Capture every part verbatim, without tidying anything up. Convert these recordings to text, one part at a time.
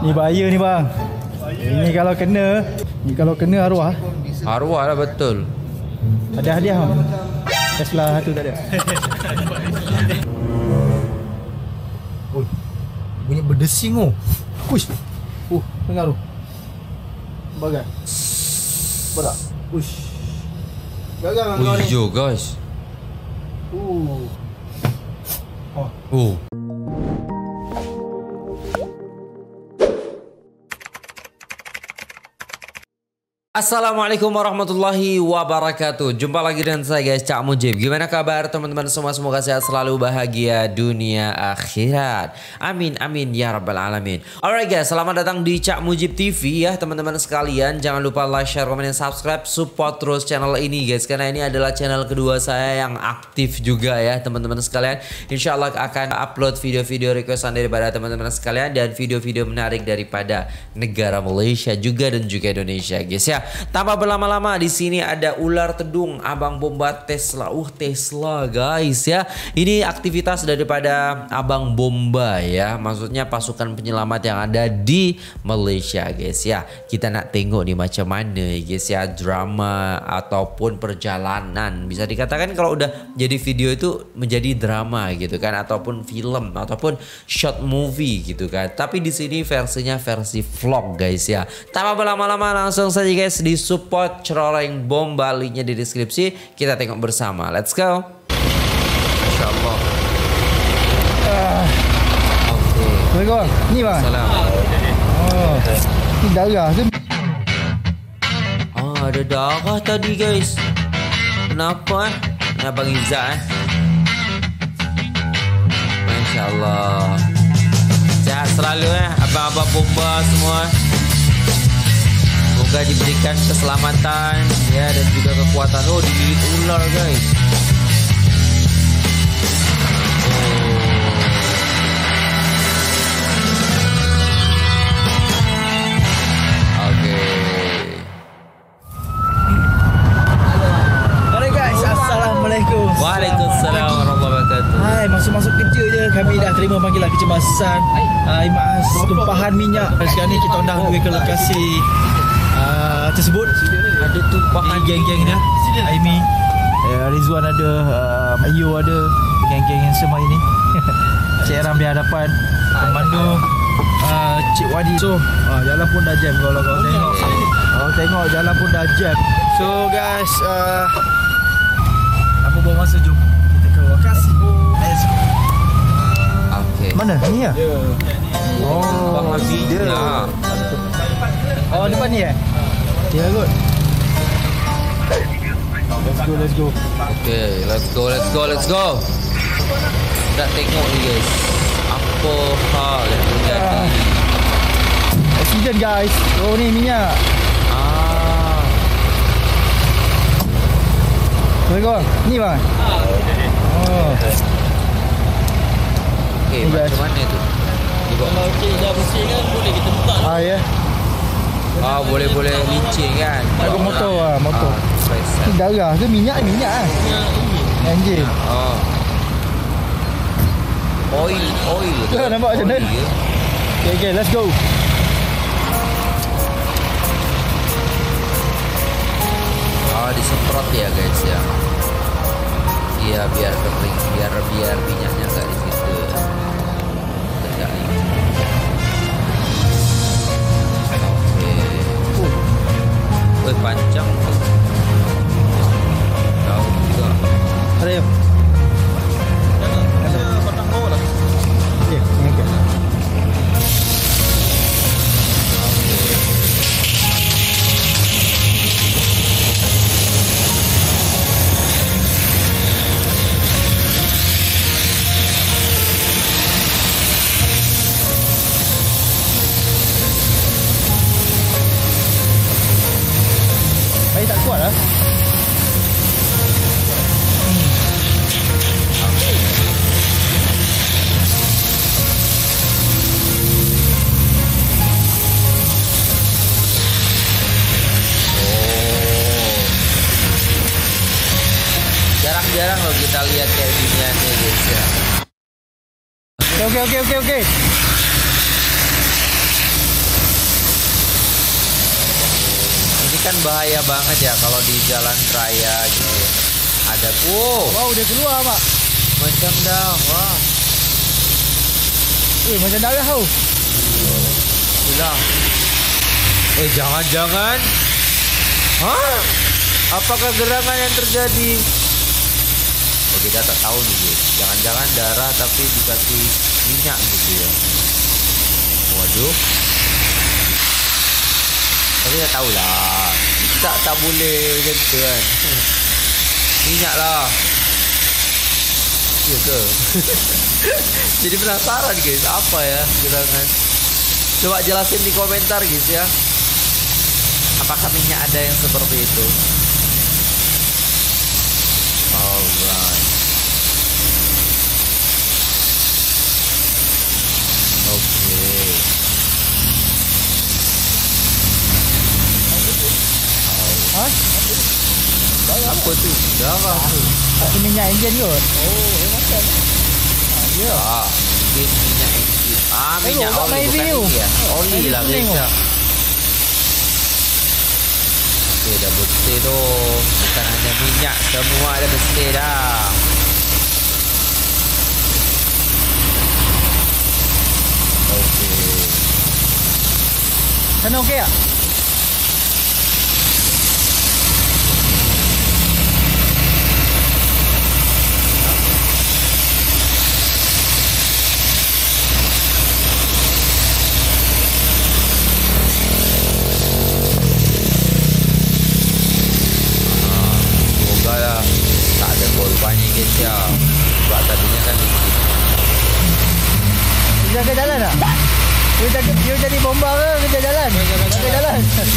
Ni bahaya ni bang. Ini kalau kena, ni kalau kena arwah. Arwah lah betul. Ada hadiah bang. Tesla satu tak ada. Oh, bunyi berdesing oh. Uish. Uh, dengar tu. Bagai. Berak. Uish. Gagal kau ni. Ujo guys. Uh. Oh. Oh. Assalamualaikum warahmatullahi wabarakatuh. Jumpa lagi dengan saya guys, Cak Mujib. Gimana kabar teman-teman semua? Semoga sehat selalu, bahagia dunia akhirat. Amin amin ya rabbal alamin. Alright guys, selamat datang di Cak Mujib T V ya teman-teman sekalian. Jangan lupa like, share, komen, dan subscribe. Support terus channel ini guys, karena ini adalah channel kedua saya yang aktif juga ya teman-teman sekalian. Insya Allah akan upload video-video requestan daripada teman-teman sekalian dan video-video menarik daripada negara Malaysia juga dan juga Indonesia guys ya. Tanpa berlama-lama, di sini ada ular tedung Abang Bomba Tesla. Uh Tesla guys ya. Ini aktivitas daripada Abang Bomba ya. Maksudnya pasukan penyelamat yang ada di Malaysia guys ya. Kita nak tengok nih macam mana guys ya, drama ataupun perjalanan. Bisa dikatakan kalau udah jadi video itu menjadi drama gitu kan, ataupun film ataupun short movie gitu kan. Tapi di sini versinya versi vlog guys ya. Tanpa berlama-lama, langsung saja guys di support Ceroreng Bomba, linknya di deskripsi. Kita tengok bersama, let's go. Masya Allah. Uh. Oke. Okay. Ni bang. Salam. Oh, ni darah tu. Oh, ada darah tadi guys. Kenapa eh? Ni Abang Izzat eh. Masya Allah. Sehat selalu eh abang-abang Bomba semua. Semoga diberikan keselamatan ya dan juga kekuatan. Oh, digigit ular guys. Oh. Oke. Hai guys, assalamualaikum. Waalaikumsalam warahmatullahi wabarakatuh. Hai, masuk-masuk kerja je kami dah terima panggilan kecemasan. Hai, Mas, tumpahan minyak. Sekarang ni kita dah pergi ke lokasi Uh, tersebut. Ada tumpahan geng-geng dia. Aimi, uh, Rizwan ada, uh, Ayu ada, geng-geng yang semua ini. Cik Ram di hadapan, Pemandu uh, Cik Wadi. So uh, jalan pun dah jam. Kalau kau tengok, kau tengok jalan pun dah jam. So guys, uh, apa buang masa, jom kita ke lokasi. Let's go. Okay. Mana? Ni ya? Oh, dia. Oh, depan ni eh? Ya, good. Let's go, let's go. Okay, let's go, let's go, let's go. Nak tengok ni guys, apa hal yang terjadi. Uh, accident guys. Oh, ni minyak. Ah. Let's go. Ni bang. Oh. Okay, Ni macam guys. mana tu? Kalau okey dah bersih kan boleh kita buka. Ah, ya. Ah, boleh-boleh licin kan. Ada motor ah, motor. Ah, Ni darah ke minyak minyak ah. Enjin. oh. Oil, oil. Ya, nampak macam Oil, mana? ya. Okay, okay, let's go. Ah, disemprot ya guys ya. Iya, biar kering, biar biar minyaknya enggak di situ. Tidak licin. Wih, panjang tuh. Jauh juga. Ada ya? Ada batang bawah lah. Okey, okey. Air tak kuat lah. Jarang-jarang loh kita lihat kayak giniannya guys ya. Okey, okey, okey, okey. kan bahaya banget ya kalau di jalan raya gitu. Ada wow, Wow, dia keluar Pak. macam darah. Eh, macam darah tau. Hilang. Eh, jangan-jangan. Hah? Apakah gerangan yang terjadi? Oh, kita tak tahu nih guys. Jangan-jangan darah tapi dikasih minyak gitu ya. Waduh. Tapi tak tahulah. Tak tak boleh gitu kan. Minyak lah. Ya ke? Jadi penasaran guys, apa ya gerangan? Coba jelasin di komentar guys ya. Apakah minyak ada yang seperti itu? Alright. Oke. Hah? Apa tu? Darah tu. Ada minyak enjin kot. Oh, yang macam. Ya. Ah, mungkin minyak enjin. Ah, minyak Tengok, oli kat bukan review. ini ya. Oli Ini lah kuning guys tu. ya. Okey, dah bersih tu. Bukan hanya minyak, semua dah bersih dah. Okey. Sana okey tak? Semoga lah tak ada korbannya guys ya. Sebab tadinya kan licin. Dia jaga jalan tak? Dia, jaga, dia jadi bomba ke kerja jalan? Jaga jalan.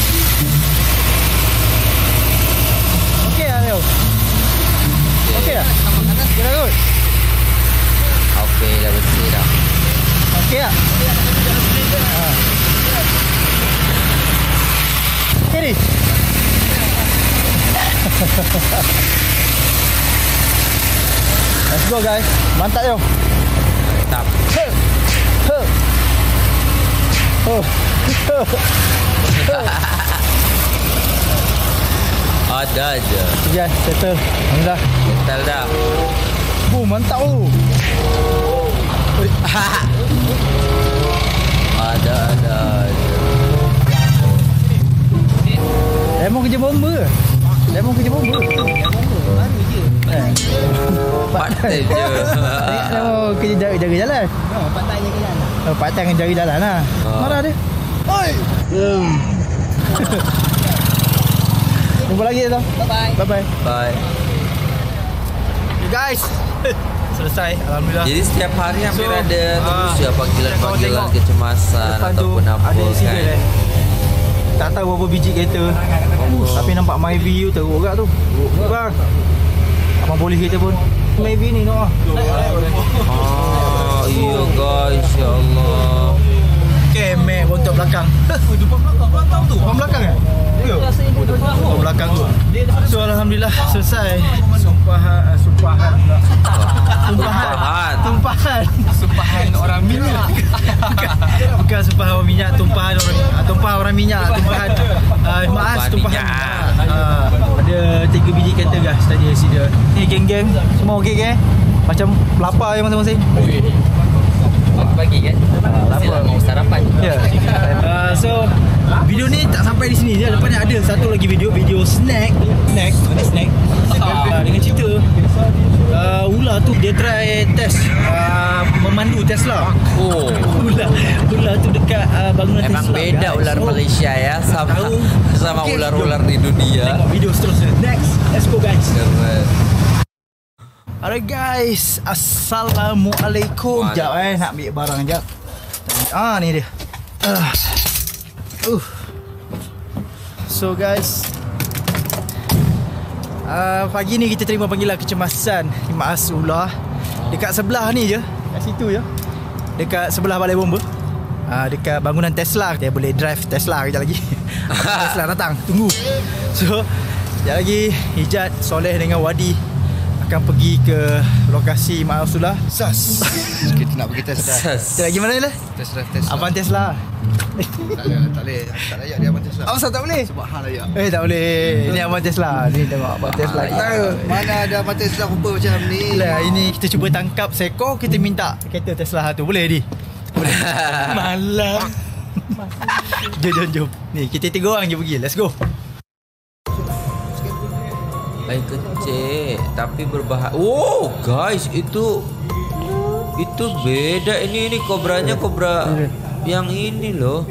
Okey tak Leo? Okey tak? Kira kot? Okey, dah bersih dah. Okey tak? Ha. Okey ni? Let's go guys. Mantap yo. Mantap. Huh. Huh. Oh. Ada aja. Ya, settle. Alhamdulillah. Betul dah. Bu, mantap tu. Ada ada aja. Lemon kerja bomba ke? Lemon kerja bomba. Baru je. Eh. Part-time je. Lemon kerja jaga, jaga jalan. Oh, pantai jaga jalan. Oh, part-time jaga jalan lah. Oh. Marah dia. Oi. Jumpa lagi tu. Bye-bye. Bye-bye. Bye. Okay, guys. Selesai. Alhamdulillah. Jadi setiap hari hampir So, ada terus ah, ya panggilan-panggilan kalau tengok kecemasan depan tu ataupun apa ada kan. single eh. Tak tahu berapa biji kereta. Oh. Tapi nampak Myvi tu teruk kat tu. Bang. Abang polis kita pun Myvi ni noh. Ah, iya guys, ya Allah. Kemek bontot belakang. Depan belakang belakang tu. Depan belakang eh? Ya. Depan belakang tu. So alhamdulillah selesai. Sumpahan sumpahan. Tumpahan. Tumpahan. Sumpahan orang minyak. Bukan, bukan sumpahan orang minyak, tumpahan orang tumpahan orang minyak, tumpahan uh, maas Tumpahan tumpahan. minyak. Uh, ada tiga biji kereta guys tadi isi dia. Ni geng-geng semua okey ke? Macam lapar je masing-masing. Pagi kan? Lapar. Mau sarapan. Ya. Uh, so video ni tak sampai di sini je. Lepas ni ada satu lagi video, video snack, snack, mana snack? Uh, dengan cerita uh, ular tu dia try test uh, memandu Tesla. Oh. Ular, ular tu dekat uh, bangunan Emang Tesla. beda guys. ular So, Malaysia ya sama tahu. sama Okay, ular-ular jom. di dunia. Tengok video seterusnya. Next, let's go guys. Keren. Alright guys, Assalamualaikum. Sekejap eh, nak ambil barang sekejap. Ah, ni dia. Uh. Uh. So guys, uh, pagi ni kita terima panggilan kecemasan Maas ular dekat sebelah ni je, kat situ je. Dekat sebelah balai bomba. Uh, dekat bangunan Tesla. Kita boleh drive Tesla kejap lagi. Tesla datang, tunggu. So, sekejap lagi Hijat, Soleh dengan Wadi akan pergi ke lokasi Maaf Sulah Sas. Kita nak pergi tes dah. Kita lagi mana lah? Tes dah, tes. Abang Tesla. Tak boleh, tak boleh. Tak layak dia abang tes dah. Apa tak boleh? Sebab hang layak. Eh tak boleh. Ini Abang Tesla. Ni tengok Abang Tesla. Kita Mana ada abang tes dah rupa macam ni. lah ini kita cuba tangkap seekor, kita minta kereta Tesla tu. Boleh di? Boleh. Malam. Jom jom jom. Ni kita tiga orang je pergi. Let's go. Air kecil tapi berbahaya. Oh guys, itu itu beda. Ini ini kobranya kobra yang ini loh.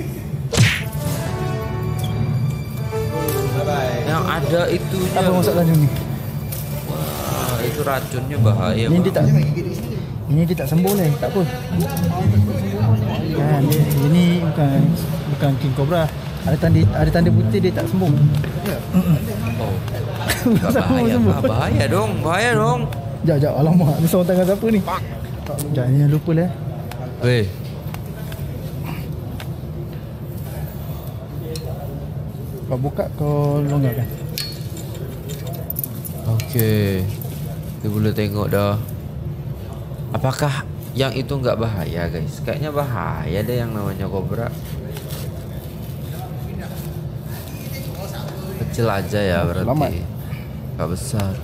Yang ada itunya. Apa masalah ni? Wah, itu racunnya bahaya. Ini dia tak Ini dia tak sembuh lah. Tak apa. Kan dia, ini bukan bukan king cobra. Ada tanda ada tanda putih dia tak sembuh. Oh. Bahaya, bah, bahaya dong, bahaya dong. Jap jap, alamak, ni seorang tangan siapa ni? Jap, ni lupa lah. Weh. Kau buka, kau longgarkan. Okey. Kita boleh tengok dah. Apakah yang itu enggak bahaya, guys? Kayaknya bahaya deh yang namanya kobra. Kecil aja ya berarti. Selamat. Enggak besar.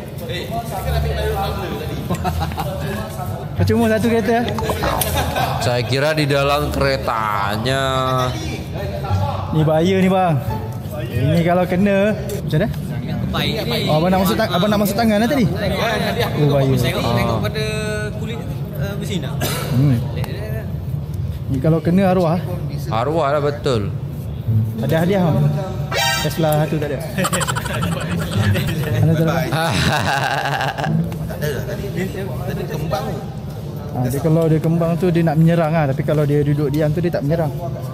Percuma satu kereta. Saya kira di dalam keretanya. Ni bahaya ni bang. Ini kalau kena macam mana? Oh, abang nak masuk tang abang nak masuk tangan lah tadi. Oh bahaya. Tengok pada kulit uh, mesin tak? Hmm. Ni kalau kena arwah. Arwah lah betul. Ada hadiah bang. Tesla satu tak ada. Mana tu? Tak ada dah tadi. Tadi kembang tu. Ha, dia kalau dia kembang tu dia nak menyerang ah, tapi kalau dia duduk diam tu dia tak menyerang.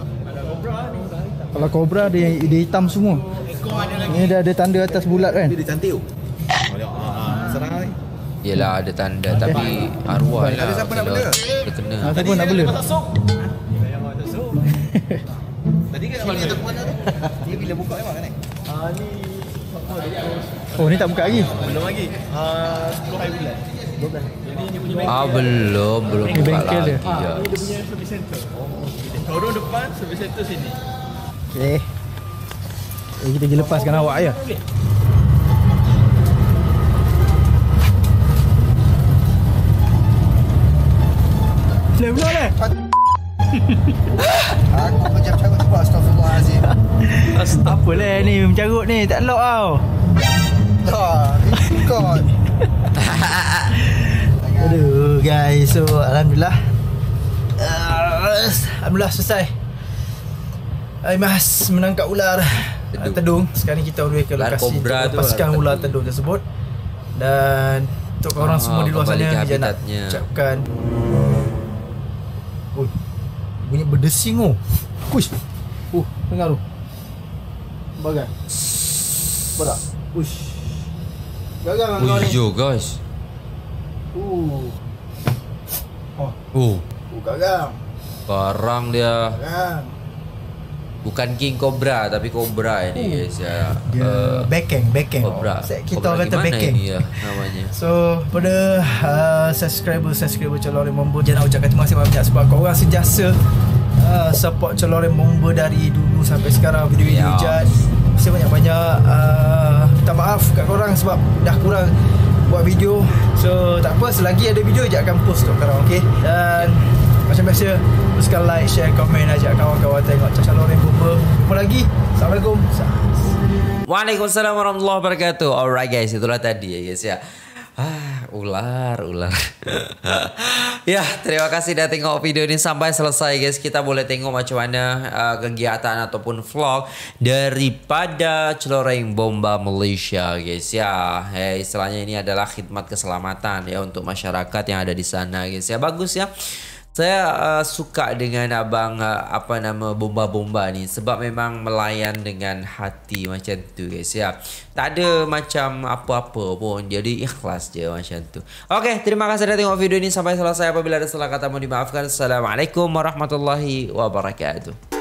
Kalau kobra dia dia hitam semua. Ini dia ada tanda atas bulat kan? Dia cantik tu. Serang ni. Yelah ada tanda tapi arwah lah. Ada siapa nak kalau bela? dia kena. Ha, siapa nak bela? Tadi kan abang kata mana tu? Dia bila buka memang kan ni? Oh ni tak buka lagi. Belum lagi. Ah sepuluh hari bulan. Ah belum belum Ni buka bengkel lagi dia. ya. Lorong depan, service center sini. Okey. Eh, kita pergi lepaskan awak ya. Boleh pula lah. Aku macam cakap sebab astagfirullahalazim. Apa lah ni mencarut ni tak lock tau. Tak, ikut. Aduh guys, so alhamdulillah. Uh, alhamdulillah selesai. Aimas menangkap ular Tedung. tedung. Sekarang ni kita on the way ke Ular lokasi untuk kobra tu, lepaskan ular ular tedung. tedung tersebut. Dan untuk korang Ah, semua di luar kembali sana, ke Bija nak habitatnya. ucapkan oh, bunyi berdesing oh. Push. Oh, dengar tu. Bagai. Berak. Push. Gagal kan kau ni. Ujo guys. Uh. Oh, Oh, oh gagal. barang dia Gagal. bukan king cobra tapi cobra ini guys ya. Dia Eh, backhand, backhand. Cobra. Set kita Cobra orang kata gimana backhand. ini ya namanya. So pada uh, subscriber subscriber Colorem Bomba, jangan ucapkan terima kasih banyak sebab korang sentiasa uh, support Colorem Bomba dari dulu sampai sekarang. Video-video Ya. Ijat saya banyak-banyak uh, minta maaf kat korang sebab dah kurang buat video. So tak apa, selagi ada video Ijat akan post untuk korang, okey. Dan macam biasa, teruskan like, share, komen, ajak kawan-kawan tengok Colorem Bomba. Jumpa lagi. Assalamualaikum. Waalaikumsalam warahmatullahi wabarakatuh. Alright guys, itulah tadi ya guys ya. Ah, ular, ular. Ya, terima kasih sudah tengok video ini sampai selesai guys. Kita boleh tengok macam mana uh, kegiatan ataupun vlog daripada Colorem Bomba Malaysia guys ya. Eh, istilahnya ini adalah khidmat keselamatan ya untuk masyarakat yang ada di sana guys ya. Bagus ya. Saya uh, suka dengan abang uh, apa nama bomba-bomba ni sebab memang melayan dengan hati macam tu guys ya. Tak ada macam apa-apa pun, jadi ikhlas je macam tu. Okey, terima kasih sudah tengok video ini sampai selesai. Apabila ada salah kata mohon dimaafkan. Assalamualaikum warahmatullahi wabarakatuh.